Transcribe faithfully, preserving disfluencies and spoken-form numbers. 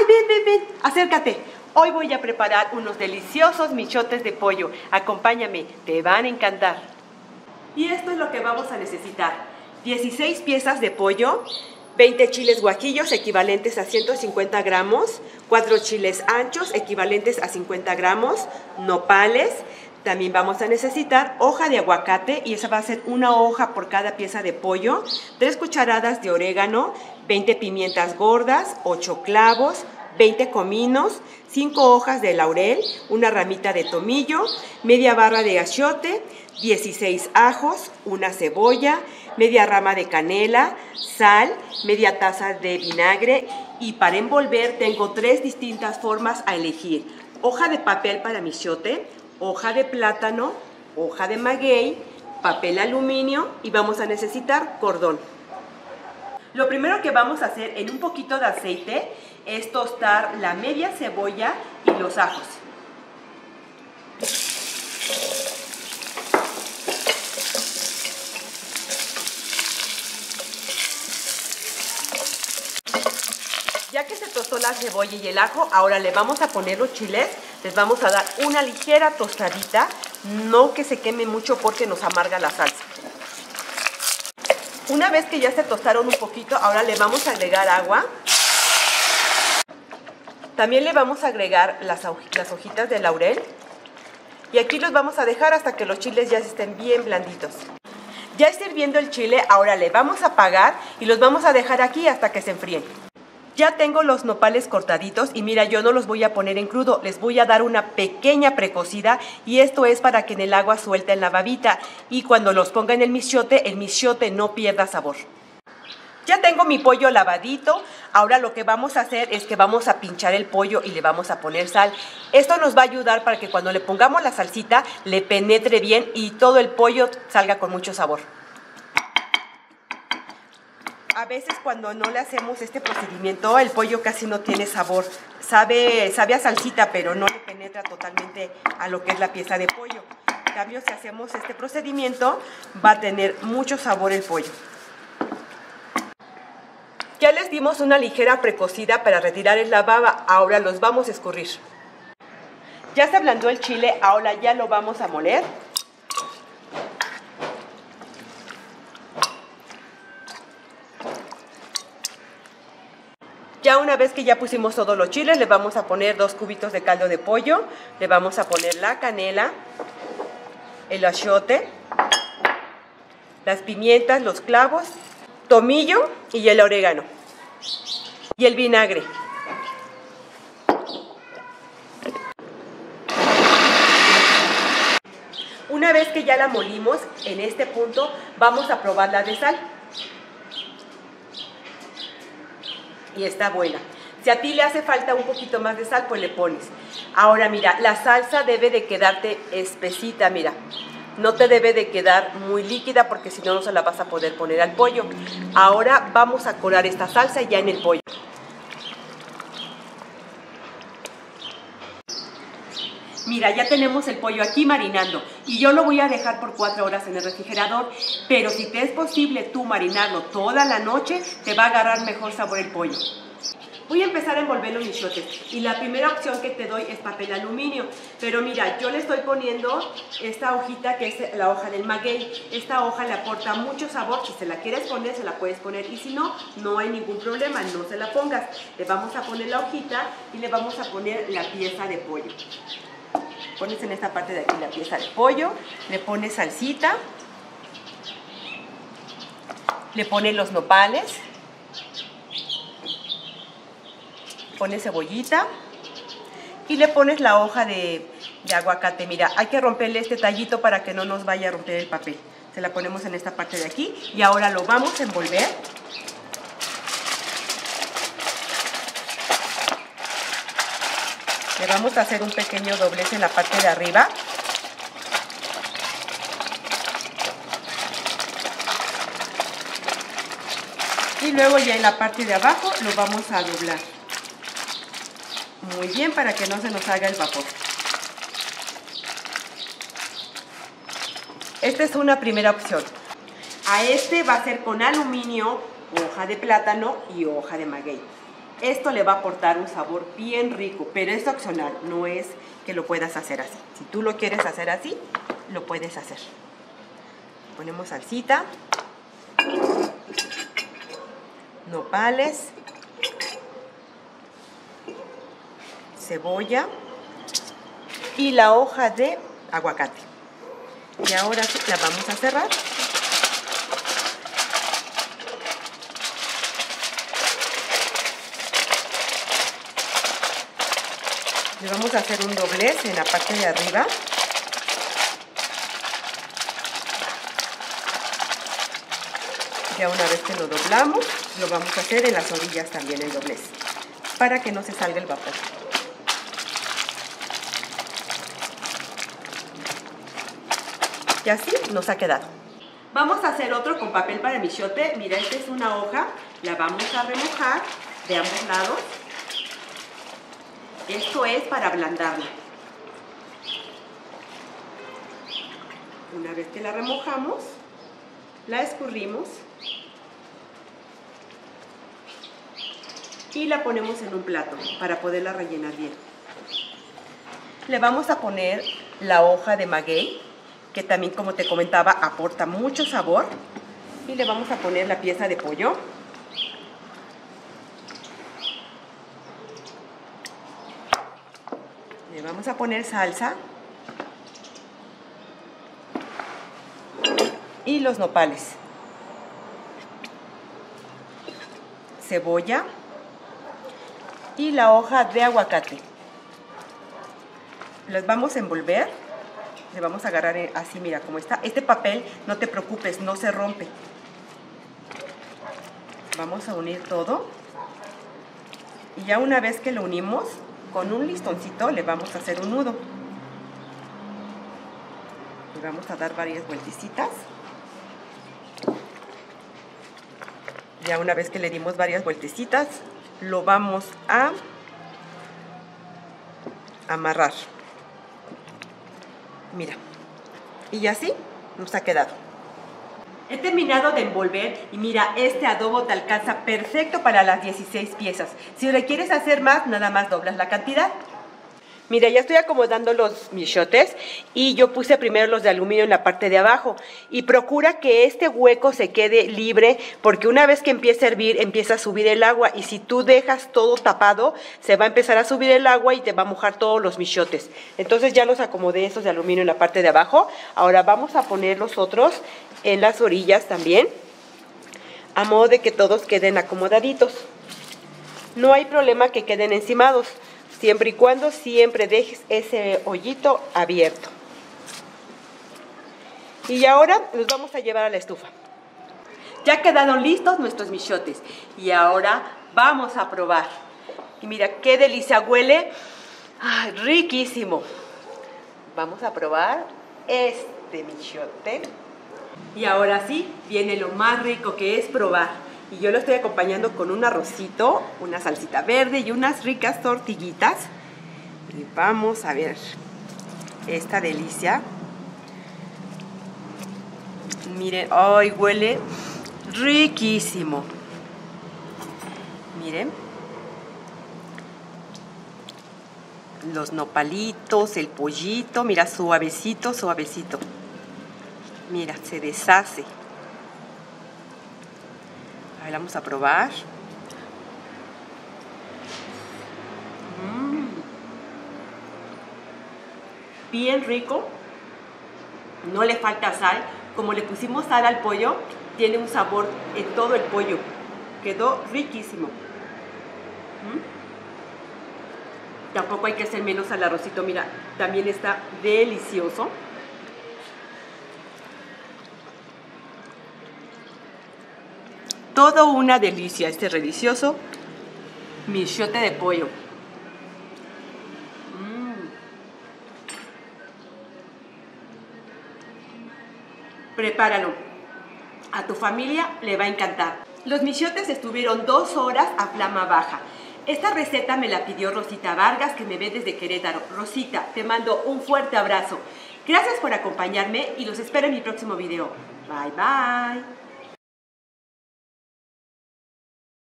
ven, ven, ven, acércate. Hoy voy a preparar unos deliciosos michotes de pollo. Acompáñame, te van a encantar. Y esto es lo que vamos a necesitar. dieciséis piezas de pollo, veinte chiles guajillos equivalentes a ciento cincuenta gramos, cuatro chiles anchos equivalentes a cincuenta gramos, nopales. También vamos a necesitar hoja de aguacate y esa va a ser una hoja por cada pieza de pollo, tres cucharadas de orégano, veinte pimientas gordas, ocho clavos, veinte cominos, cinco hojas de laurel, una ramita de tomillo, media barra de achiote, dieciséis ajos, una cebolla, media rama de canela, sal, media taza de vinagre y para envolver tengo tres distintas formas a elegir. Hoja de papel para michote, hoja de plátano, hoja de maguey, papel aluminio y vamos a necesitar cordón. Lo primero que vamos a hacer en un poquito de aceite es tostar la media cebolla y los ajos. Ya que se tostó la cebolla y el ajo, ahora le vamos a poner los chiles, les vamos a dar una ligera tostadita, no que se queme mucho porque nos amarga la salsa. Una vez que ya se tostaron un poquito, ahora le vamos a agregar agua. También le vamos a agregar las, las hojitas de laurel. Y aquí los vamos a dejar hasta que los chiles ya estén bien blanditos. Ya está hirviendo el chile, ahora le vamos a apagar y los vamos a dejar aquí hasta que se enfríen. Ya tengo los nopales cortaditos y mira, yo no los voy a poner en crudo, les voy a dar una pequeña precocida y esto es para que en el agua suelten la babita y cuando los ponga en el michote, el michote no pierda sabor. Ya tengo mi pollo lavadito, ahora lo que vamos a hacer es que vamos a pinchar el pollo y le vamos a poner sal. Esto nos va a ayudar para que cuando le pongamos la salsita le penetre bien y todo el pollo salga con mucho sabor. A veces cuando no le hacemos este procedimiento, el pollo casi no tiene sabor. Sabe, sabe a salsita, pero no le penetra totalmente a lo que es la pieza de pollo. En cambio, si hacemos este procedimiento, va a tener mucho sabor el pollo. Ya les dimos una ligera precocida para retirar la baba, ahora los vamos a escurrir. Ya se ablandó el chile, ahora ya lo vamos a moler. Ya una vez que ya pusimos todos los chiles, le vamos a poner dos cubitos de caldo de pollo, le vamos a poner la canela, el achiote, las pimientas, los clavos, tomillo y el orégano y el vinagre. Una vez que ya la molimos, en este punto vamos a probarla de sal. Y está buena. Si a ti le hace falta un poquito más de sal, pues le pones. Ahora mira, la salsa debe de quedarte espesita, mira. No te debe de quedar muy líquida porque si no, no se la vas a poder poner al pollo. Ahora vamos a colar esta salsa ya en el pollo. Mira, ya tenemos el pollo aquí marinando y yo lo voy a dejar por cuatro horas en el refrigerador, pero si te es posible tú marinarlo toda la noche, te va a agarrar mejor sabor el pollo. Voy a empezar a envolver los michotes y la primera opción que te doy es papel aluminio, pero mira, yo le estoy poniendo esta hojita que es la hoja del maguey. Esta hoja le aporta mucho sabor, si se la quieres poner, se la puedes poner y si no, no hay ningún problema, no se la pongas. Le vamos a poner la hojita y le vamos a poner la pieza de pollo. Pones en esta parte de aquí la pieza de pollo, le pones salsita, le pones los nopales, pones cebollita y le pones la hoja de, de aguacate. Mira, hay que romperle este tallito para que no nos vaya a romper el papel. Se la ponemos en esta parte de aquí y ahora lo vamos a envolver. Le vamos a hacer un pequeño doblez en la parte de arriba. Y luego ya en la parte de abajo lo vamos a doblar. Muy bien, para que no se nos haga el vapor. Esta es una primera opción. A este va a ser con aluminio, hoja de plátano y hoja de maguey. Esto le va a aportar un sabor bien rico, pero es opcional, no es que lo puedas hacer así. Si tú lo quieres hacer así, lo puedes hacer. Ponemos salsita, nopales, cebolla y la hoja de aguacate. Y ahora sí, la vamos a cerrar. Le vamos a hacer un doblez en la parte de arriba. Ya una vez que lo doblamos, lo vamos a hacer en las orillas también el doblez, para que no se salga el vapor. Y así nos ha quedado. Vamos a hacer otro con papel para michote. Mira, esta es una hoja, la vamos a remojar de ambos lados. Esto es para ablandarla. Una vez que la remojamos, la escurrimos y la ponemos en un plato para poderla rellenar bien. Le vamos a poner la hoja de maguey, que también, como te comentaba, aporta mucho sabor. Y le vamos a poner la pieza de pollo. Le vamos a poner salsa. Y los nopales. Cebolla. Y la hoja de aguacate. Los vamos a envolver. Le vamos a agarrar así, mira, como está. Este papel, no te preocupes, no se rompe. Vamos a unir todo. Y ya una vez que lo unimos, con un listoncito le vamos a hacer un nudo. Le vamos a dar varias vueltecitas. Ya una vez que le dimos varias vueltecitas, lo vamos a amarrar. Mira, y así nos ha quedado. He terminado de envolver y mira, este adobo te alcanza perfecto para las dieciséis piezas. Si le quieres hacer más, nada más doblas la cantidad. Mira, ya estoy acomodando los michotes y yo puse primero los de aluminio en la parte de abajo. Y procura que este hueco se quede libre, porque una vez que empiece a hervir, empieza a subir el agua. Y si tú dejas todo tapado, se va a empezar a subir el agua y te va a mojar todos los michotes. Entonces ya los acomodé esos de aluminio en la parte de abajo. Ahora vamos a poner los otros en las orillas también, a modo de que todos queden acomodaditos. No hay problema que queden encimados, siempre y cuando siempre dejes ese hoyito abierto. Y ahora los vamos a llevar a la estufa. Ya quedaron listos nuestros michotes. Y ahora vamos a probar. Y mira qué delicia huele. ¡Ay, riquísimo! Vamos a probar este michote. Y ahora sí, viene lo más rico, que es probar. Y yo lo estoy acompañando con un arrocito, una salsita verde y unas ricas tortillitas. Y vamos a ver esta delicia. Miren, ¡ay, huele riquísimo! Miren. Los nopalitos, el pollito, mira, suavecito, suavecito. Mira, se deshace. A ver, vamos a probar. Mm. Bien rico. No le falta sal. Como le pusimos sal al pollo, tiene un sabor en todo el pollo. Quedó riquísimo. ¿Mm? Tampoco hay que hacer menos al arrocito. Mira, también está delicioso. Todo una delicia este delicioso michote de pollo. Mm. Prepáralo. A tu familia le va a encantar. Los michotes estuvieron dos horas a flama baja. Esta receta me la pidió Rosita Vargas, que me ve desde Querétaro. Rosita, te mando un fuerte abrazo. Gracias por acompañarme y los espero en mi próximo video. Bye, bye.